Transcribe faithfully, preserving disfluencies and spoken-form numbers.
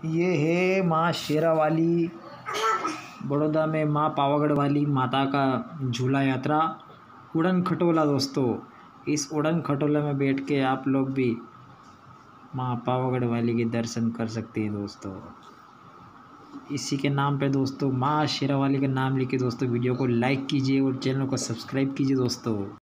ये है माँ शेरावाली बड़ौदा में माँ पावागढ़ वाली माता का झूला यात्रा उड़न खटोला। दोस्तों इस उड़न खटोला में बैठ के आप लोग भी माँ पावागढ़ वाली के दर्शन कर सकते हैं। दोस्तों इसी के नाम पे दोस्तों माँ शेरावाली का नाम लेके दोस्तों वीडियो को लाइक कीजिए और चैनल को सब्सक्राइब कीजिए दोस्तों।